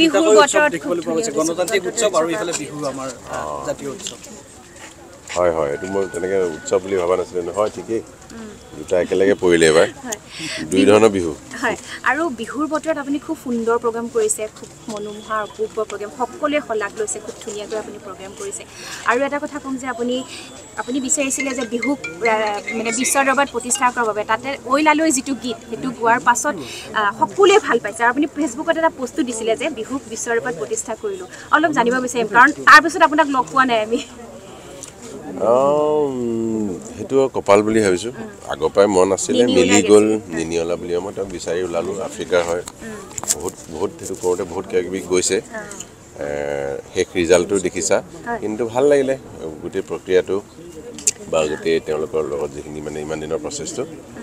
বিহুৰ বতৰত দেখিবলৈ পোৱা গৈছে গণতান্ত্ৰিক উৎসৱ আৰু ইফালে বিহু আমাৰ জাতীয় উৎসৱ হয় হয় এটো মই তেনেকৈ উৎসৱ বুলি ভাবা নাছিলো নহয় ঠিকই দুটা একেলগে পৰিলে এবাৰ দুই ধৰণৰ বিহু হয় আৰু বিহুৰ বতৰত আপুনি খুব সুন্দৰ প্ৰগ্ৰাম কৰিছে খুব মনোমোহা অপূৰ্ব প্ৰগ্ৰাম সকলোৱে শলাগ লৈছে খুব ধুনীয়াকৈ আপুনি প্ৰগ্ৰাম কৰিছে আৰু এটা কথা ক'ম যে আপুনি বিচাৰিছিলে যে বিহুক মানে বিশ্ব দৰবাৰত প্ৰতিষ্ঠা কৰাৰ বাবে তাতে ঐ লালৈ যিটো গীত সেইটো গোৱাৰ পাছত সকলোৱে ভাল পাইছে আৰু আপুনি ফেচবুকত এটা পোষ্টটো দিছিলে যে বিহুক বিশ্ব দৰবাৰত প্ৰতিষ্ঠা কৰিলোঁ অলপ জানিব বিচাৰিম কাৰণ তাৰপিছত আপোনাক লগ পোৱা নাই আমি সেইটো কপাল বুলি ভাবিছোঁ আগৰ পৰাই মন আছিলে মিলি গ'ল নিনিয়লা বুলি মই তাক বিচাৰি ওলালোঁ আফ্ৰিকাৰ হয় বহুত সেইটো কৰোঁতে বহুত কিবা কিবি গৈছে শেষ ৰিজাল্টটো দেখিছা কিন্তু ভাল লাগিলে গোটেই প্ৰক্ৰিয়াটো বা গোটেই তেওঁলোকৰ লগত যিখিনি মানে ইমান দিনৰ প্ৰচেছটো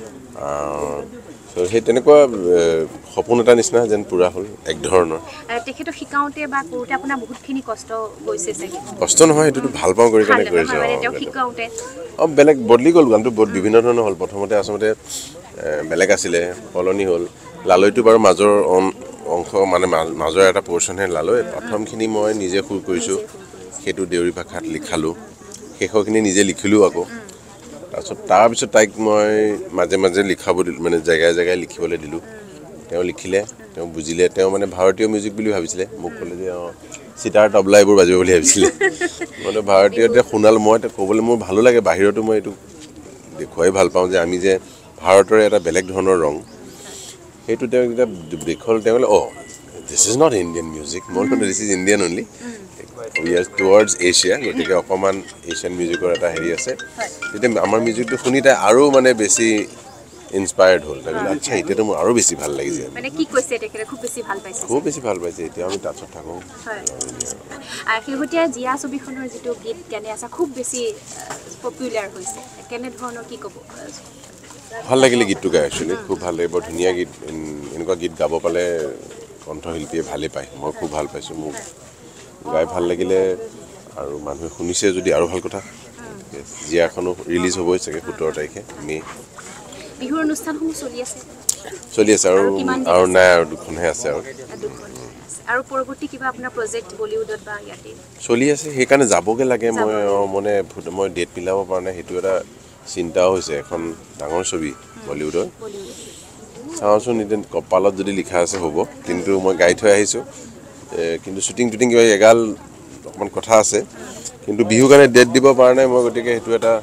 সেই তেনেকুৱা সপোন এটা নিচিনা যেন পূৰা হ'ল এক ধৰণৰ তেখেতক শিকাওঁতে বা কৰোঁতে আপোনাৰ বহুতখিনি কষ্ট গৈছে চাগে কষ্ট নহয় সেইটোতো ভাল পাওঁ কৰি কেনে কৰিছোঁ বেলেগ বদলি গ'ল গানটো বহুত বিভিন্ন ধৰণৰ হ'ল প্ৰথমতে আচলতে বেলেগ আছিলে সলনি হ'ল লালৈটো বাৰু মাজৰ অংশ মানে মাজৰ এটা পৰ্চনহে লালৈ প্ৰথমখিনি মই নিজে সুৰ কৰিছোঁ সেইটো দেউৰী ভাষাত লিখালোঁ শেষৰখিনি নিজে লিখিলোঁ আকৌ তাৰপিছত তাইক মই মাজে মাজে লিখাব দিলোঁ মানে জেগাই জেগাই লিখিবলৈ দিলোঁ তেওঁ লিখিলে তেওঁ বুজিলে তেওঁ মানে ভাৰতীয় মিউজিক বুলি ভাবিছিলে মোক ক'লে যে চিটাৰ তবলা এইবোৰ বাজিব বুলি ভাবিছিলে মানে ভাৰতীয়তে শুনাল মই ক'বলৈ মোৰ ভালো লাগে বাহিৰতো মই এইটো দেখুৱাই ভাল পাওঁ যে আমি যে ভাৰতৰে এটা বেলেগ ধৰণৰ ৰং সেইটো তেওঁ যেতিয়া দেখল তেওঁ ক'লে this is not Indian music মই ক'লো this is Indian only we are towards Asia গতিকে অকণমান এছিয়ান মিউজিকৰ এটা হেৰি আছে তেতিয়া আমাৰ মিউজিকটো শুনি তাই আৰু মানে বেছি ইনস্পায়াৰ্ড হ'ল তাৰপিছত আচ্ছা এতিয়াতো মোৰ আৰু বেছি ভাল লাগিছে মানে কি কৈছে তেখেতে খুব বেছি ভাল পাইছে এতিয়া আমি টাচত থাকোঁ শেহতীয়া জিয়া ছবিখনৰ যিটো গীত গানে আছে খুব বেছি পপুলাৰ হৈছে কেনেধৰণৰ কি ক'ব ভাল লাগিলে গীতটো গাই একচুৱেলি খুব ভাল লাগে বৰ ধুনীয়া গীত এনেকুৱা গীত গাব পালে কণ্ঠশিল্পীয়ে ভালেই পায় মই খুব ভাল পাইছোঁ মোক গাই ভাল লাগিলে আৰু মানুহে শুনিছে যদি আৰু ভাল কথা জিয়াখনো ৰিলিজ হ'বই চাগে 17 তাৰিখে মে' বিহুৰ অনুষ্ঠানসমূহ চলি আছে আৰু নাই আৰু দুখনহে আছে আৰু পৰৱৰ্তী কিবা আপোনাৰ প্ৰজেক্ট বলিউডত বা ইয়াতে চলি আছে সেইকাৰণে যাবগৈ লাগে মই ডেট মিলাব পৰা নাই সেইটো এটা চিন্তাও হৈছে এখন ডাঙৰ ছবি বলিউডৰ চাওঁচোন এতিয়া কপালত যদি লিখা আছে হ'ব কিন্তু মই গাই থৈ আহিছোঁ কিন্তু শ্বুটিং কিবা এগাল অকণমান কথা আছে কিন্তু বিহুৰ কাৰণে ডেট দিব পৰা নাই মই গতিকে সেইটো এটা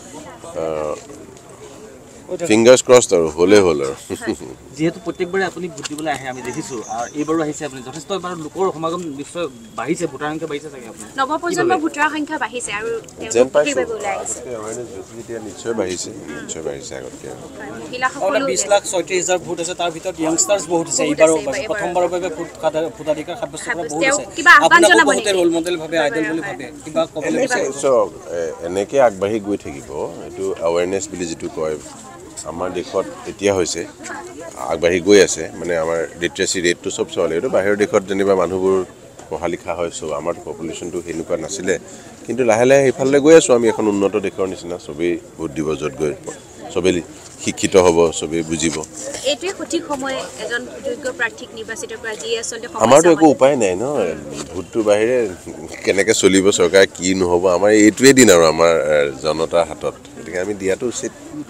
ফিংগাৰ্ছ ক্ৰছড আৰু হ'লেই হ'ল আৰু যেহেতু প্ৰত্যেকবাৰে আপুনি ভোট দিবলৈ আহে আমি দেখিছোঁ আৰু এইবাৰো আহিছে আপুনি যথেষ্ট এবাৰ লোকৰ সমাগম নিশ্চয় বাঢ়িছে ভোটাৰ সংখ্যা বাঢ়িছে চাগে আপুনি নৱপ্ৰজন্মৰ ভোটাৰ সংখ্যা বাঢ়িছে আৰু যেন পাইছোঁ নিশ্চয় বাঢ়িছে আগতকৈ মহিলাসকলৰ 20,36,000 ভোট আছে তাৰ ভিতৰত য়াংষ্টাৰ্ছ বহুত আছে এইবাৰো প্ৰথমবাৰৰ বাবে ভোটাধিকাৰ সাব্যস্ত কৰা বহুত আছে আপোনাক বহুতে ৰোল মডেল ভাবে আইডল বুলি ভাবে কিবা ক'বলৈ বিচাৰিছে এনেকৈ আগবাঢ়ি গৈ থাকিব এইটো এৱাৰনেছ বুলি যিটো কয় আমাৰ দেশত এতিয়া হৈছে আগবাঢ়ি গৈ আছে মানে আমাৰ লিটাৰেচি ৰেটটো চব চলে এইটো বাহিৰৰ দেশত যেনিবা মানুহবোৰ পঢ়া লিখা হয় চব আমাৰতো পপুলেশ্যনটো সেনেকুৱা নাছিলে কিন্তু লাহে লাহে সেইফালে গৈ আছোঁ আমি এখন উন্নত দেশৰ নিচিনা চবেই ভোট দিব য'ত গৈ চবেই শিক্ষিত হ'ব চবেই বুজিব এইটোৱে সঠিক সময় এজন যোগ্য প্ৰাৰ্থীক নিৰ্বাচিত কৰা যিয়ে আচলতে আমাৰতো একো উপায় নাই ন ভোটটোৰ বাহিৰে কেনেকৈ চলিব চৰকাৰ কি নহ'ব আমাৰ এইটোৱে দিন আৰু আমাৰ জনতাৰ হাতত গতিকে আমি দিয়াটো উচিত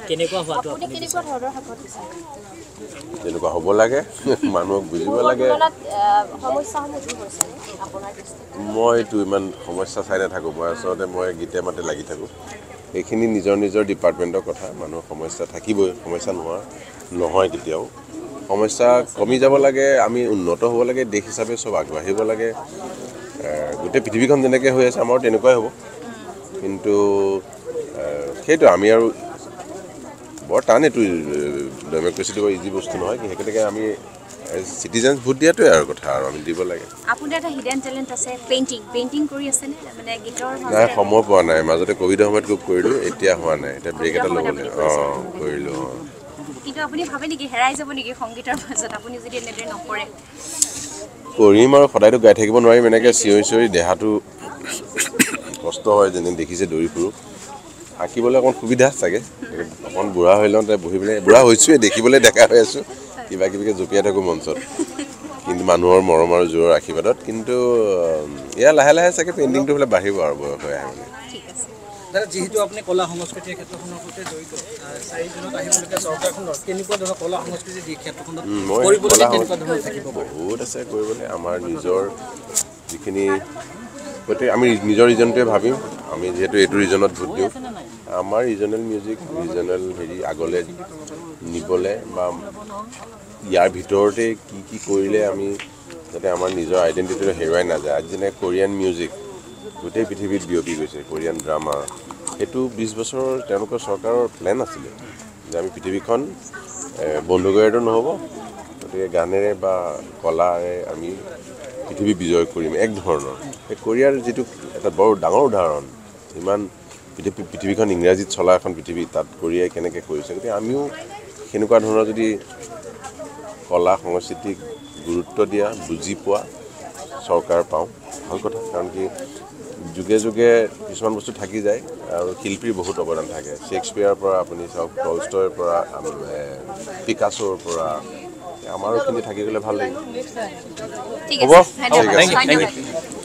যেনেকুৱা হ'ব লাগে মানুহক বুজিব লাগে মই এইটো ইমান সমস্যা চাই নাথাকোঁ মই আচলতে মই গীতে মাতে লাগি থাকোঁ এইখিনি নিজৰ ডিপাৰ্টমেণ্টৰ কথা মানুহৰ সমস্যা থাকিবই সমস্যা নহয় কেতিয়াও সমস্যা কমি যাব লাগে আমি উন্নত হ'ব লাগে দেশ হিচাপে চব আগবাঢ়িব লাগে গোটেই পৃথিৱীখন যেনেকৈ হৈ আছে আমাৰো তেনেকুৱাই হ'ব কিন্তু সেইটো আমি আৰু বৰ টান এইটো ডেমক্ৰেচিটো বৰ ইজি বস্তু নহয় সেইকাৰণে আমি চিটিজেন্স ভোট দিয়াটোৱে আৰু কথা আৰু আমি দিব লাগে আপোনাৰ এটা হিডেন টেলেণ্ট আছে পেইণ্টিং কৰি আছে নে মানে গীতৰ নাই সময় পোৱা নাই মাজতে ক'ভিডৰ সময়ত খুব কৰিলোঁ এতিয়া হোৱা নাই এতিয়া ব্ৰেক এটা ল'বলৈ কৰিলোঁ কিন্তু আপুনি ভাবে নেকি হেৰাই যাব নেকি সংগীতৰ মাজত আপুনি যদি এনেদৰে নকৰে কৰিম আৰু সদায়তো গাই থাকিব নোৱাৰিম এনেকৈ চিঞৰি দেহাটো কষ্ট হয় যেনে দেখিছে দৌৰি ফুৰোঁ আঁকিবলৈ অকণ সুবিধা চাগে অকণ বুঢ়া হৈ লওঁ বহি পেলাই বুঢ়া হৈছোঁৱে দেখিবলৈ ডেকা হৈ আছোঁ কিবা কিবিকৈ জঁপিয়াই থাকোঁ মঞ্চত কিন্তু মানুহৰ মৰম আৰু জোৰৰ আশীৰ্বাদত কিন্তু এয়া লাহে লাহে চাগে পেইণ্টিংটো বোলে বাঢ়িব আৰু বয়স হৈ আহে মানে দাদা যিহেতু আপুনি কলা সংস্কৃতিৰ ক্ষেত্ৰখনৰ সৈতে জড়িত 4 দিনত আহিবলগীয়া চৰকাৰখনৰ কেনেকুৱা ধৰণৰ কলা সংস্কৃতি এই ক্ষেত্ৰখনত কৰিবলৈ কেনেকুৱা ধৰণৰ থাকিব বহুত আছে কৰিবলৈ আমাৰ নিজৰ যিখিনি গতিকে আমি নিজৰ ৰিজনটোৱে ভাবিম আমি যিহেতু এইটো ৰিজনত ভোট দিওঁ আমাৰ ৰিজনেল মিউজিক ৰিজনেল হেৰি আগলৈ নিবলৈ বা ইয়াৰ ভিতৰতে কি কৰিলে আমি যাতে আমাৰ নিজৰ আইডেণ্টিটিটো হেৰুৱাই নাযায় আজি যেনে কোৰিয়ান মিউজিক গোটেই পৃথিৱীত বিয়পি গৈছে কোৰিয়ান ড্ৰামা সেইটো 20 বছৰৰ তেওঁলোকৰ চৰকাৰৰ প্লেন আছিলে যে আমি পৃথিৱীখন বন্ধ কৰিলেতো নহ'ব গতিকে গানেৰে বা কলাৰে আমি পৃথিৱী বিজয় কৰিম এক ধৰণৰ এই কোৰিয়াৰ যিটো এটা বৰ ডাঙৰ উদাহৰণ ইমান পৃথিৱীখন ইংৰাজীত চলা এখন পৃথিৱী তাত কোৰিয়াই কেনেকৈ কৰিছে গতিকে আমিও সেনেকুৱা ধৰণৰ যদি কলা সংস্কৃতিক গুৰুত্ব দিয়া বুজি পোৱা চৰকাৰ পাওঁ ভাল কথা কাৰণ কি যুগে যুগে কিছুমান বস্তু থাকি যায় আৰু শিল্পীৰ বহুত অৱদান থাকে শ্বেক্সপিয়াৰৰ পৰা আপুনি চাওক টলষ্টয়ৰ পৰা পিকাছ'ৰ পৰা আমাৰোখিনি থাকি গ'লে ভাল লাগিব ঠিক আছে ধন্যবাদ